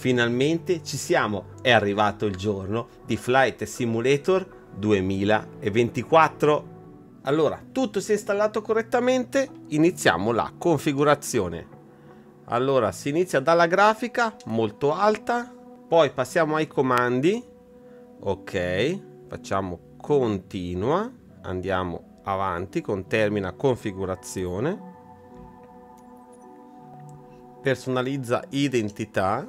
finalmente ci siamo, è arrivato il giorno di Flight Simulator 2024. Allora, tutto si è installato correttamente, iniziamo la configurazione. Allora, si inizia dalla grafica molto alta, poi passiamo ai comandi. Ok, facciamo continua, andiamo avanti con termina configurazione. Personalizza identità.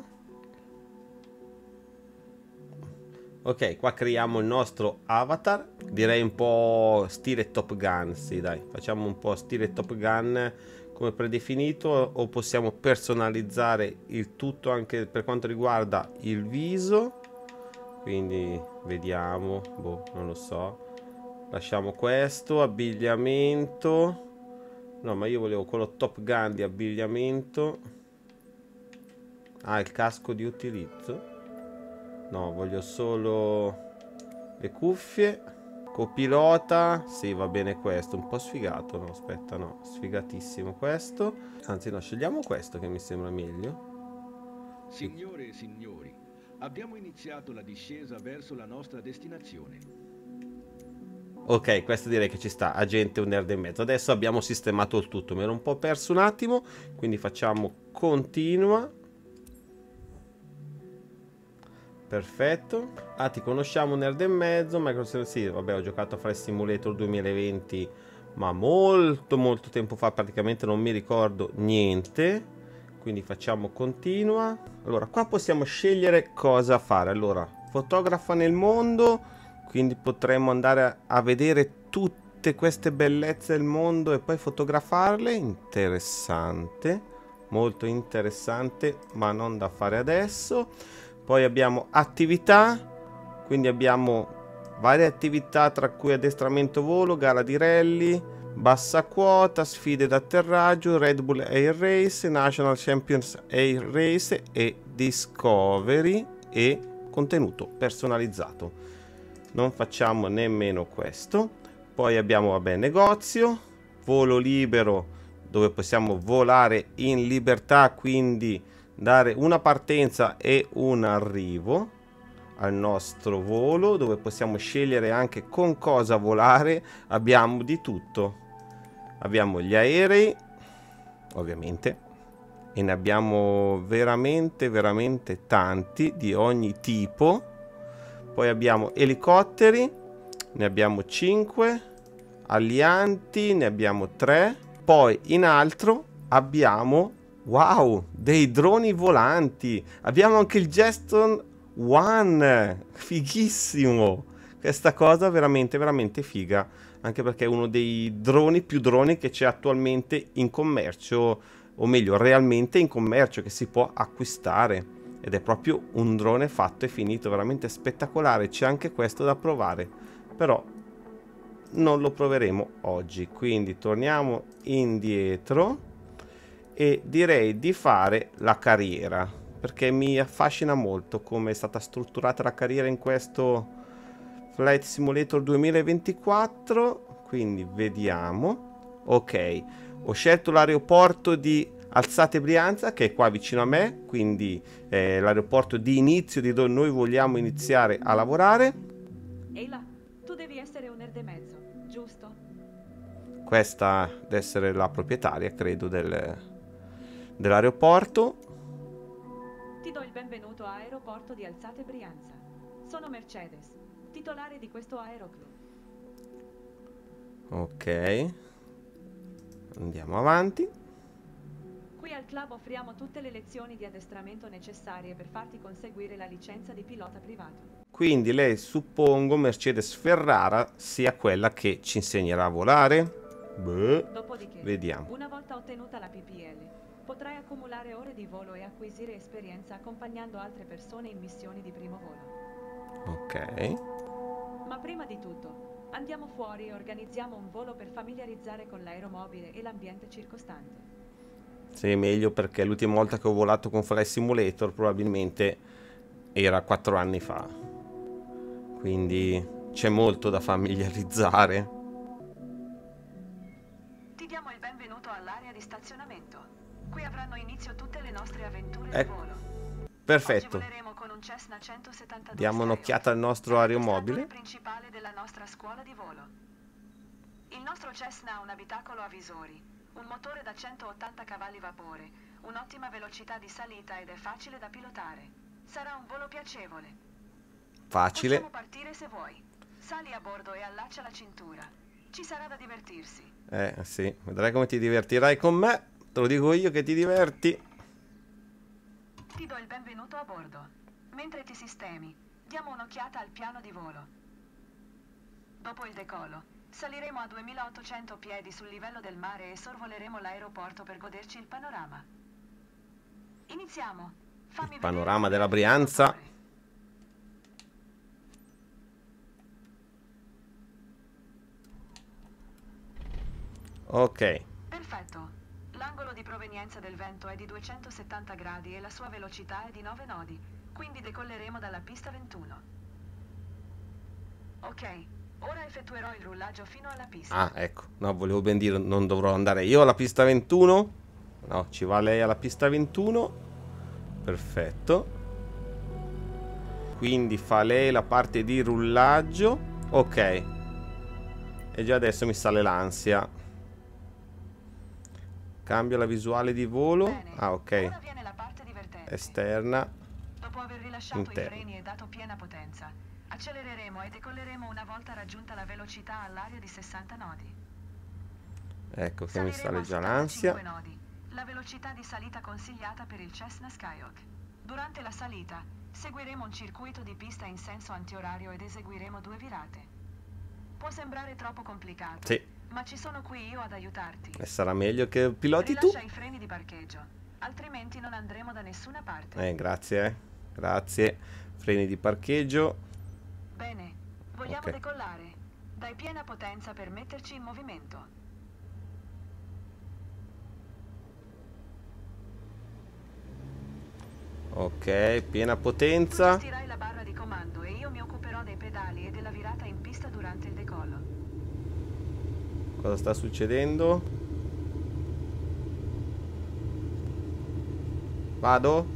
Ok, qua creiamo il nostro avatar. Direi un po' stile Top Gun. Sì, dai, facciamo un po' stile Top Gun come predefinito. O possiamo personalizzare il tutto anche per quanto riguarda il viso. Quindi vediamo, boh, non lo so. Lasciamo questo, abbigliamento. No, ma io volevo quello Top Gun di abbigliamento. Ah, il casco di utilizzo. No, voglio solo le cuffie. Copilota. Sì, va bene questo. Un po' sfigato. No, aspetta, no. Sfigatissimo questo. Anzi, no, scegliamo questo che mi sembra meglio. Signore e signori, abbiamo iniziato la discesa verso la nostra destinazione. Ok, questo direi che ci sta. Agente un nerd e mezzo. Adesso abbiamo sistemato il tutto. Mi ero un po' perso un attimo. Quindi facciamo continua. Perfetto. Ah, ti conosciamo nerd e mezzo. Microsoft, sì, vabbè, ho giocato a Flight Simulator 2020, ma molto tempo fa, praticamente non mi ricordo niente. Quindi facciamo continua. Allora, qua possiamo scegliere cosa fare. Allora, fotografa nel mondo, quindi potremmo andare a vedere tutte queste bellezze del mondo e poi fotografarle. Interessante, molto interessante, ma non da fare adesso. Poi abbiamo attività, quindi abbiamo varie attività tra cui addestramento volo, gara di rally, bassa quota, sfide d'atterraggio, Red Bull Air Race, National Champions Air Race e Discovery e contenuto personalizzato. Non facciamo nemmeno questo. Poi abbiamo, vabbè, negozio, volo libero dove possiamo volare in libertà, quindi dare una partenza e un arrivo al nostro volo, dove possiamo scegliere anche con cosa volare. Abbiamo di tutto, abbiamo gli aerei ovviamente e ne abbiamo veramente tanti di ogni tipo. Poi abbiamo elicotteri, ne abbiamo 5, alianti ne abbiamo 3. Poi in altro abbiamo, wow, dei droni volanti. Abbiamo anche il Jetson One. Fighissimo. Questa cosa veramente figa. Anche perché è uno dei droni più droni che c'è attualmente in commercio. O meglio, realmente in commercio, che si può acquistare. Ed è proprio un drone fatto e finito. Veramente spettacolare. C'è anche questo da provare. Però non lo proveremo oggi. Quindi torniamo indietro. E direi di fare la carriera, perché mi affascina molto come è stata strutturata la carriera in questo Flight Simulator 2024. Quindi vediamo. Ok, ho scelto l'aeroporto di Alzate Brianza, che è qua vicino a me, quindi l'aeroporto di inizio di dove noi vogliamo iniziare a lavorare. Ehi là, tu devi essere un nerd e mezzo, giusto? Questa deve essere la proprietaria, credo, dell'aeroporto. Ti do il benvenuto a Aeroporto di Alzate Brianza. Sono Mercedes, titolare di questo aeroclub. Ok, andiamo avanti. Qui al club offriamo tutte le lezioni di addestramento necessarie per farti conseguire la licenza di pilota privato. Quindi lei, suppongo, Mercedes Ferrara sia quella che ci insegnerà a volare. Beh, Dopodiché, vediamo. una volta ottenuta la PPL, potrai accumulare ore di volo e acquisire esperienza accompagnando altre persone in missioni di primo volo. Ok. Ma prima di tutto, andiamo fuori e organizziamo un volo per familiarizzare con l'aeromobile e l'ambiente circostante. Sì, meglio, perché l'ultima volta che ho volato con Flight Simulator probabilmente era 4 anni fa. Quindi c'è molto da familiarizzare. Ti diamo il benvenuto all'area di stazionamento. Qui avranno inizio tutte le nostre avventure di volo. Perfetto. Oggi voleremo con un Cessna 172 Diamo Skyhawk, un'occhiata al nostro aeromobile. il principale della nostra scuola di volo. Il nostro Cessna ha un abitacolo a visori, un motore da 180 cavalli vapore, un'ottima velocità di salita ed è facile da pilotare. Sarà un volo piacevole. Facile. Possiamo partire se vuoi. Sali a bordo e allaccia la cintura. Ci sarà da divertirsi. Sì, vedrai come ti divertirai con me. Te lo dico io che ti diverti. Ti do il benvenuto a bordo. Mentre ti sistemi, diamo un'occhiata al piano di volo. Dopo il decollo, saliremo a 2800 piedi sul livello del mare e sorvoleremo l'aeroporto per goderci il panorama. Iniziamo. Fammi Il panorama vedere della come è il Brianza. motore. Ok. Perfetto. L'angolo di provenienza del vento è di 270 gradi e la sua velocità è di 9 nodi, quindi decolleremo dalla pista 21. Ok, ora effettuerò il rullaggio fino alla pista. Ah, ecco. No, volevo ben dire, non dovrò andare io alla pista 21. No, ci va lei alla pista 21. Perfetto. Quindi fa lei la parte di rullaggio. Ok. E già adesso mi sale l'ansia. Cambia la visuale di volo. Bene, Ah, ora ok. viene la parte divertente. Esterna. Dopo aver rilasciato Interno. i freni e dato piena potenza, accelereremo e decolleremo una volta raggiunta la velocità all'aria di 60 nodi. Ecco che mi Saliremo sale a già 75 l'ansia. nodi, la velocità di salita consigliata per il Cessna Skyhawk. Durante la salita, seguiremo un circuito di pista in senso antiorario ed eseguiremo 2 virate. Può sembrare troppo complicato, Sì. ma ci sono qui io ad aiutarti. E sarà meglio che piloti tu. Rilascia i freni di parcheggio, altrimenti non andremo da nessuna parte. Grazie. Grazie. Freni di parcheggio. Bene, vogliamo Ok. decollare. Dai piena potenza per metterci in movimento. Ok, piena Tu potenza. gestirai la barra di comando e io mi occuperò dei pedali e della virata in pista durante il decollo. Cosa sta succedendo? Vado?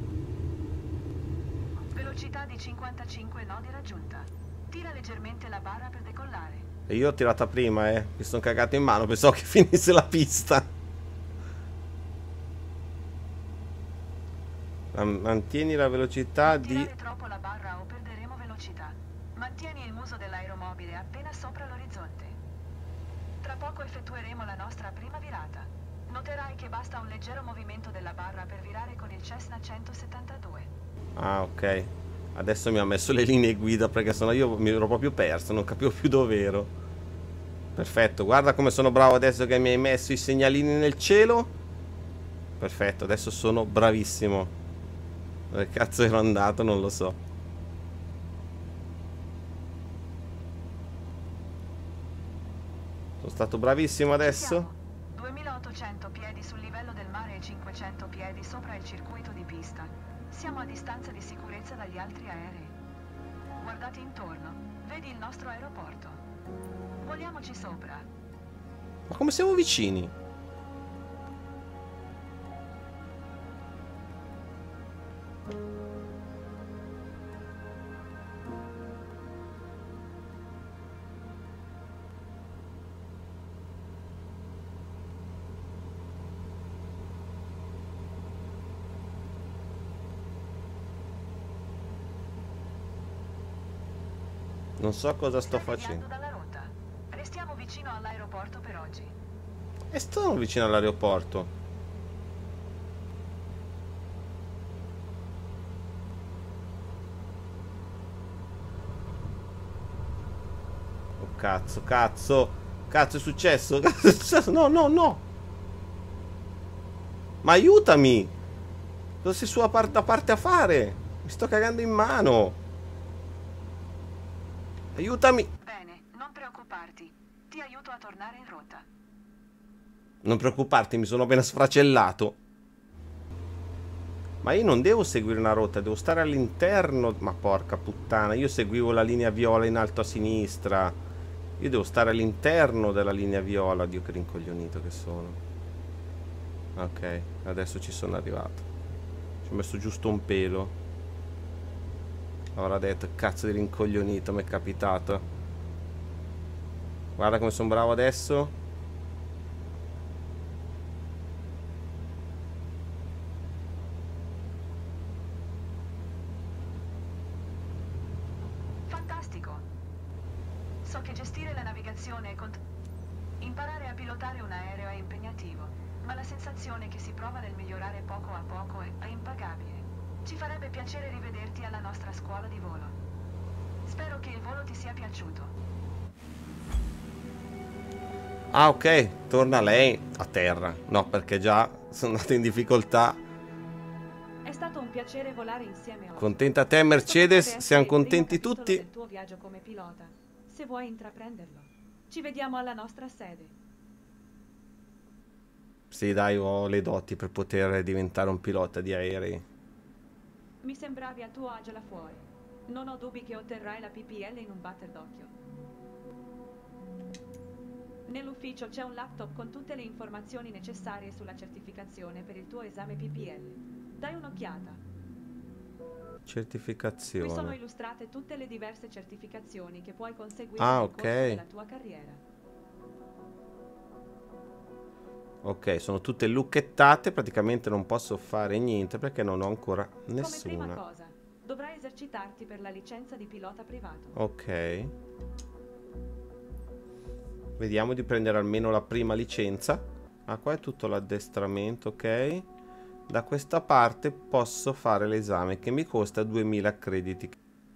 Velocità di 55 nodi raggiunta. Tira leggermente la barra per decollare. E io ho tirata prima, mi sono cagato in mano, pensavo che finisse la pista. Mantieni la velocità Non di... tirare troppo la barra o perderemo velocità. Mantieni il muso dell'aeromobile appena sopra l'orizzonte. Tra poco effettueremo la nostra prima virata. Noterai che basta un leggero movimento della barra per virare con il Cessna 172. Ah, ok. Adesso mi ha messo le linee guida perché sennò io mi ero proprio perso, non capivo più dove ero. Perfetto, guarda come sono bravo adesso che mi hai messo i segnalini nel cielo. Perfetto, adesso sono bravissimo. Dove cazzo ero andato, non lo so. Sono stato bravissimo adesso. 2800 piedi sul livello del mare e 500 piedi sopra il circuito di pista. Siamo a distanza di sicurezza dagli altri aerei. Guardati intorno, vedi il nostro aeroporto. Voliamoci sopra. Ma come siamo vicini? Non so cosa sto Stai deviando facendo. dalla rotta. Restiamo vicino all'aeroporto per oggi. E sono vicino all'aeroporto. Oh cazzo, cazzo. Cazzo è successo? Cazzo è successo? No, no, no. Ma aiutami. Cosa sei su a parte a fare? Mi sto cagando in mano. Aiutami. Bene, non preoccuparti. Ti aiuto a tornare in rotta. Non preoccuparti, mi sono appena sfracellato. Ma io non devo seguire una rotta, devo stare all'interno. Ma porca puttana, io seguivo la linea viola in alto a sinistra. Io devo stare all'interno della linea viola. Dio che rincoglionito che sono. Ok, adesso ci sono arrivato. Ci ho messo giusto un pelo. Avrà detto, cazzo di rincoglionito, mi è capitato. Guarda come sono bravo adesso. Fantastico. So che gestire la navigazione imparare a pilotare un aereo è impegnativo, ma la sensazione che si prova nel migliorare poco a poco è impagabile. Ci farebbe piacere rivederti alla nostra scuola di volo. Spero che il volo ti sia piaciuto. Ah, ok, torna lei a terra. No, perché già sono andato in difficoltà. È stato un piacere volare insieme oggi. Contenta te, Mercedes? Siamo contenti tutti? Del tuo viaggio come pilota, se vuoi intraprenderlo. Ci vediamo alla nostra sede. Sì, dai, ho le doti per poter diventare un pilota di aerei. Mi sembravi a tuo agio là fuori. Non ho dubbi che otterrai la PPL in un batter d'occhio. Nell'ufficio c'è un laptop con tutte le informazioni necessarie sulla certificazione per il tuo esame PPL. Dai un'occhiata. Certificazione. Qui sono illustrate tutte le diverse certificazioni che puoi conseguire nel corso della tua carriera. Ok, sono tutte lucchettate, praticamente non posso fare niente perché non ho ancora nessuna. Come prima cosa, dovrai esercitarti per la licenza di pilota privato. Ok. Vediamo di prendere almeno la prima licenza. Ah, qua è tutto l'addestramento, ok. Da questa parte posso fare l'esame che mi costa 2000 crediti.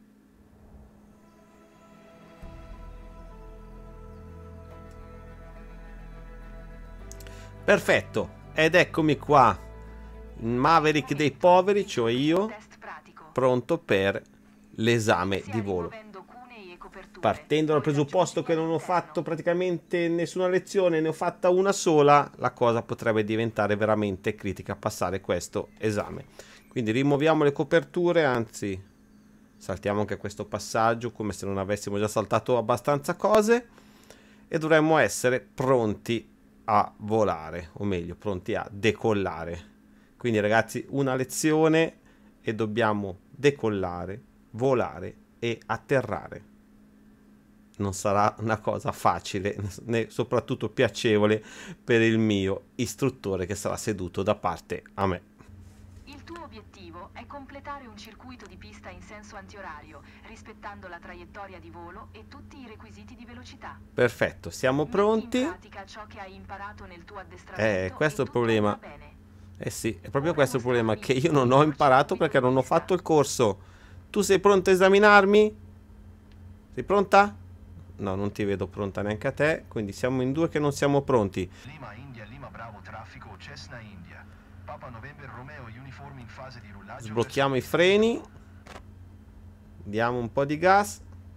Perfetto, ed eccomi qua, il Maverick dei poveri, cioè io, pronto per l'esame di volo. Partendo dal presupposto che non ho fatto praticamente nessuna lezione, ne ho fatta una sola, la cosa potrebbe diventare veramente critica, passare questo esame. Quindi rimuoviamo le coperture, anzi saltiamo anche questo passaggio come se non avessimo già saltato abbastanza cose, e dovremmo essere pronti a volare, o meglio pronti a decollare. Quindi ragazzi, una lezione e dobbiamo decollare, volare e atterrare. Non sarà una cosa facile né soprattutto piacevole per il mio istruttore che sarà seduto da parte a me. Il tuo obiettivo è completare un circuito di pista in senso antiorario, rispettando la traiettoria di volo e tutti i requisiti di velocità. Perfetto, siamo pronti. In pratica ciò che hai imparato nel tuo addestramento. Questo è il problema. Sì, è proprio questo il problema, che io non non ho imparato perché non ho fatto il corso. Tu sei pronto a esaminarmi? Sei pronta? No, non ti vedo pronta neanche a te, quindi siamo in due che non siamo pronti. Lima India, Lima Bravo, traffico, Cessna India. Papa November Romeo, uniforme in fase di rullaggio. Sblocchiamo i freni. Diamo un po' di gas.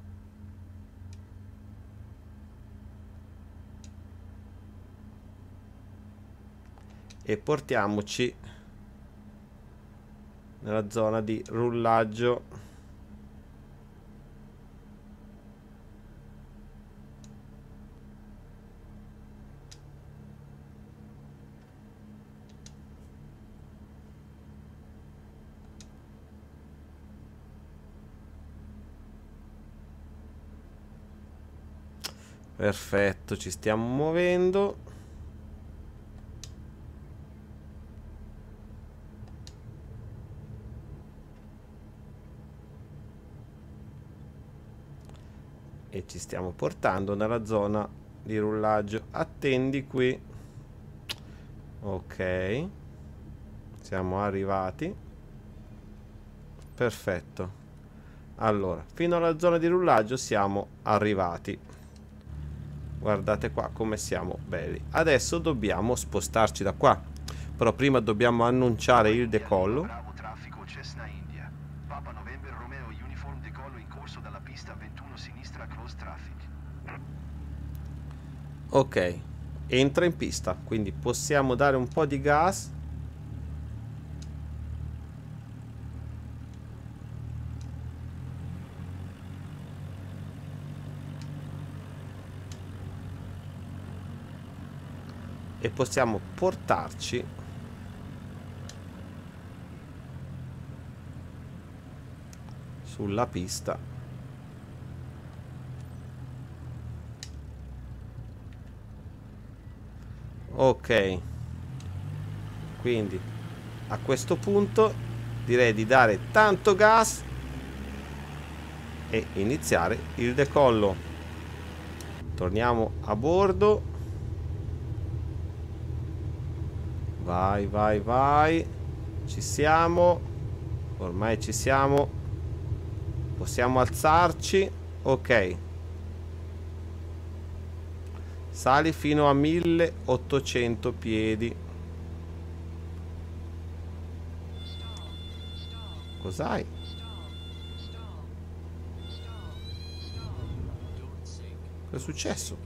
E portiamoci nella zona di rullaggio. Perfetto, ci stiamo muovendo. E ci stiamo portando nella zona di rullaggio. Attendi qui. Ok, siamo arrivati. Perfetto. Allora, fino alla zona di rullaggio siamo arrivati. Guardate qua come siamo belli. Adesso dobbiamo spostarci da qua, però prima dobbiamo annunciare il decollo. Bravo, traffico, Cessna India. Papa November Romeo, uniform decollo in corso dalla pista 21 sinistra, close traffic. Ok, entra in pista, quindi possiamo dare un po' di gas. E possiamo portarci sulla pista. Ok, quindi a questo punto direi di dare tanto gas e iniziare il decollo. Torniamo a bordo. Vai, vai, vai. Ci siamo. Ormai ci siamo. Possiamo alzarci. Ok. Sali fino a 1800 piedi. Cos'hai? Che è successo?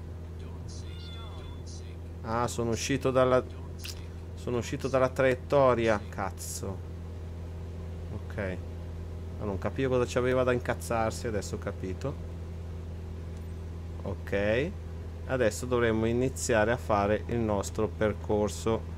Ah, sono uscito dalla traiettoria. Cazzo. Ok. Ma non capivo cosa c'aveva da incazzarsi. Adesso ho capito. Ok. Adesso dovremmo iniziare a fare il nostro percorso.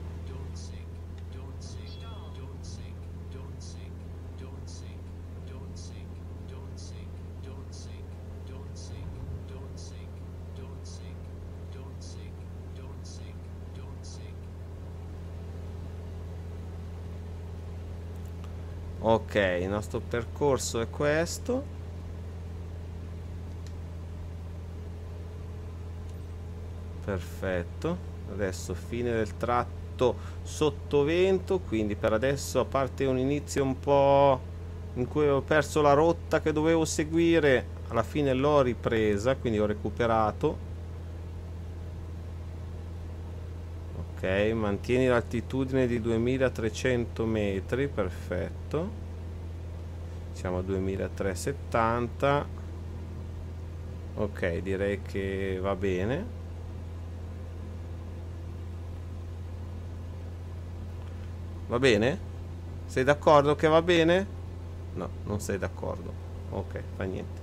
Ok, il nostro percorso è questo. Perfetto. Adesso fine del tratto sottovento, quindi per adesso, a parte un inizio un po' in cui ho perso la rotta che dovevo seguire, alla fine l'ho ripresa, quindi ho recuperato. Ok, mantieni l'altitudine di 2300 metri, perfetto. Siamo a 2370. Ok, direi che va bene. Va bene? Sei d'accordo che va bene? No, non sei d'accordo. Ok, fa niente.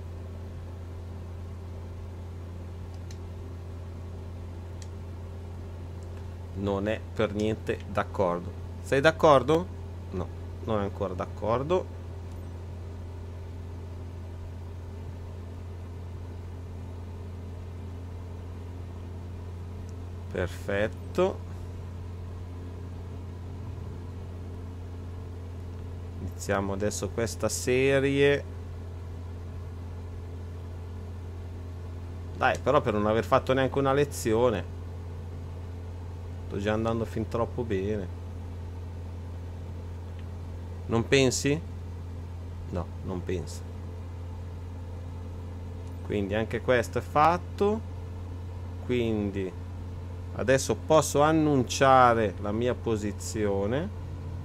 Non è per niente d'accordo. Sei d'accordo? No, non è ancora d'accordo. Perfetto. Iniziamo adesso questa serie. Dai, però per non aver fatto neanche una lezione. Sto già andando fin troppo bene. Non pensi? No, non penso. Quindi anche questo è fatto. Quindi adesso posso annunciare la mia posizione.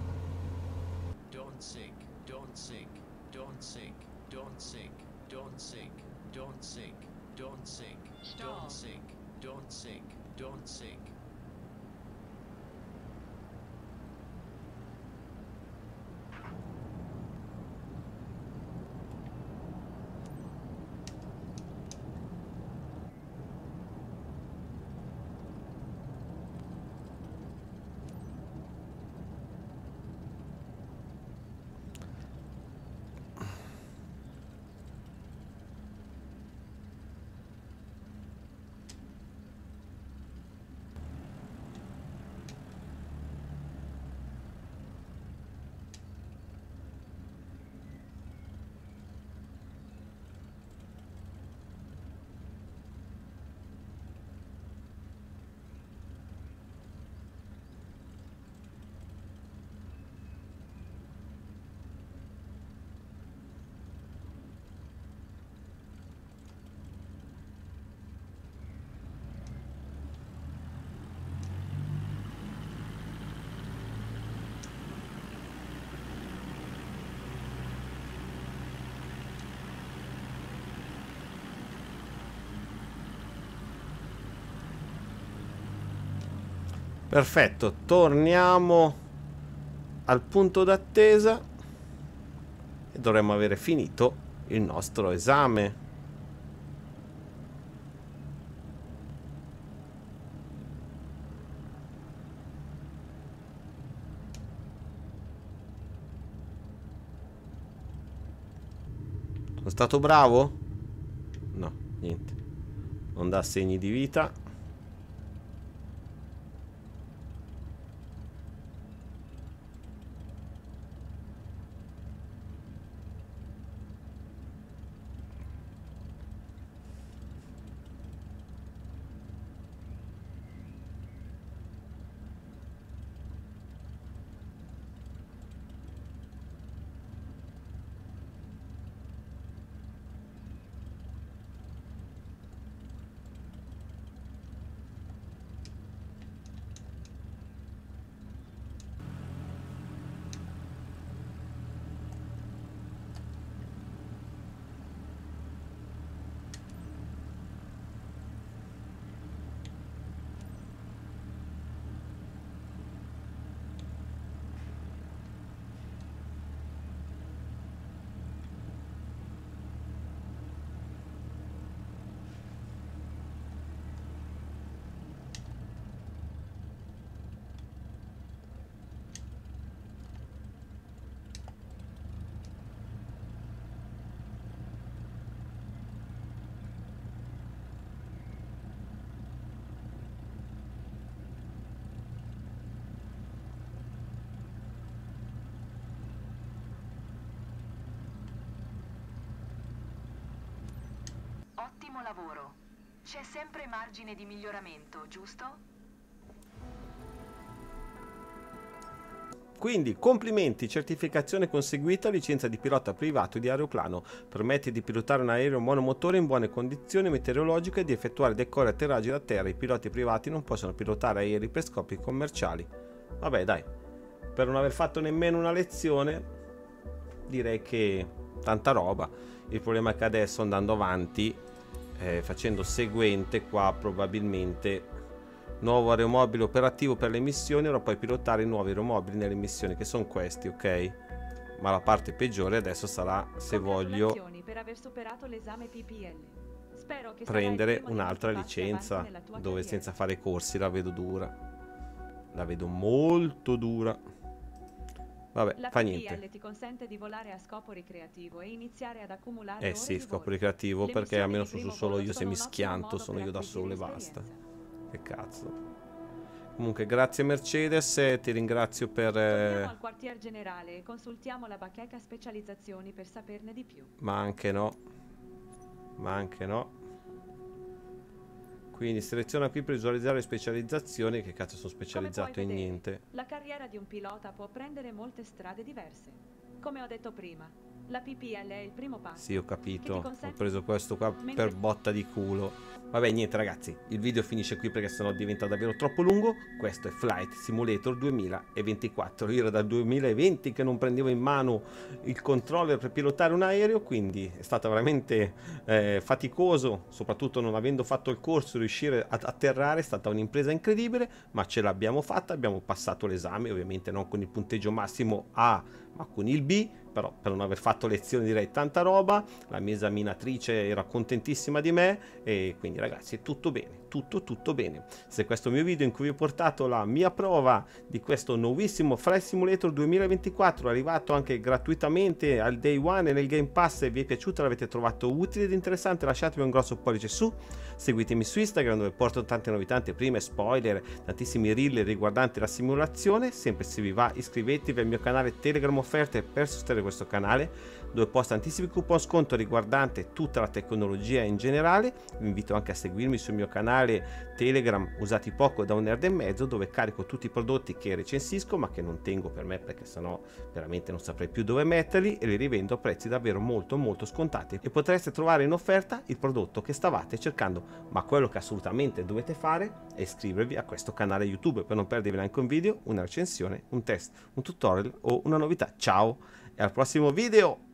Perfetto, torniamo al punto d'attesa e dovremmo avere finito il nostro esame. Sono stato bravo? No, niente. Non dà segni di vita. Ottimo lavoro. C'è sempre margine di miglioramento, giusto? Quindi complimenti, certificazione conseguita, licenza di pilota privato di aeroplano, permette di pilotare un aereo monomotore in buone condizioni meteorologiche e di effettuare decolli e atterraggi da terra. I piloti privati non possono pilotare aerei per scopi commerciali. Vabbè dai, per non aver fatto nemmeno una lezione direi che tanta roba. Il problema è che adesso andando avanti, facendo seguente qua probabilmente nuovo aeromobile operativo per le missioni, ora puoi pilotare i nuovi aeromobili nelle missioni, che sono questi, ok? Ma la parte peggiore adesso sarà se voglio per aver superato l'esame PPL. Spero che prendere un'altra licenza dove senza fare corsi. La vedo dura, la vedo molto dura. Vabbè, la fa PPL niente. ti consente di volare a scopo ricreativo e iniziare ad accumulare ore Sì, di scopo volo. ricreativo, Le perché missioni almeno di sono primo solo volo io, se sono mi un ottimo schianto modo sono per io da acquisire solo e basta. esperienza. Che cazzo. Comunque grazie Mercedes, ti ringrazio per Torniamo al quartier generale e consultiamo la bacheca specializzazioni per saperne di più. ma anche no. Ma anche no. Quindi seleziona qui per visualizzare le specializzazioni. Che cazzo sono specializzato in niente? La carriera di un pilota può prendere molte strade diverse. Come ho detto prima, la PPL è il primo passo. Sì, ho capito. Consente... Ho preso questo qua per botta di culo. Vabbè, niente ragazzi, il video finisce qui perché sennò diventa davvero troppo lungo. Questo è Flight Simulator 2024. Io era dal 2020 che non prendevo in mano il controller per pilotare un aereo, quindi è stato veramente faticoso, soprattutto non avendo fatto il corso. Riuscire ad atterrare è stata un'impresa incredibile, ma ce l'abbiamo fatta, abbiamo passato l'esame, ovviamente non con il punteggio massimo A, ma con il B, però per non aver fatto lezioni direi tanta roba. La mia esaminatrice era contentissima di me e quindi ragazzi è tutto bene, tutto bene. Se questo mio video in cui vi ho portato la mia prova di questo nuovissimo Flight Simulator 2024 arrivato anche gratuitamente al day one e nel Game Pass, e vi è piaciuto, l'avete trovato utile ed interessante, lasciatemi un grosso pollice su, seguitemi su Instagram dove porto tante novità, anteprime, spoiler, tantissimi reel riguardanti la simulazione. Sempre se vi va iscrivetevi al mio canale Telegram offerte per sostenere questo canale, dove posto tantissimi coupon sconto riguardante tutta la tecnologia in generale. Vi invito anche a seguirmi sul mio canale Telegram Usati Poco da un nerd e mezzo, dove carico tutti i prodotti che recensisco ma che non tengo per me perché sennò veramente non saprei più dove metterli, e li rivendo a prezzi davvero molto scontati, e potreste trovare in offerta il prodotto che stavate cercando. Ma quello che assolutamente dovete fare è iscrivervi a questo canale YouTube per non perdervi neanche un video, una recensione, un test, un tutorial o una novità. Ciao e al prossimo video!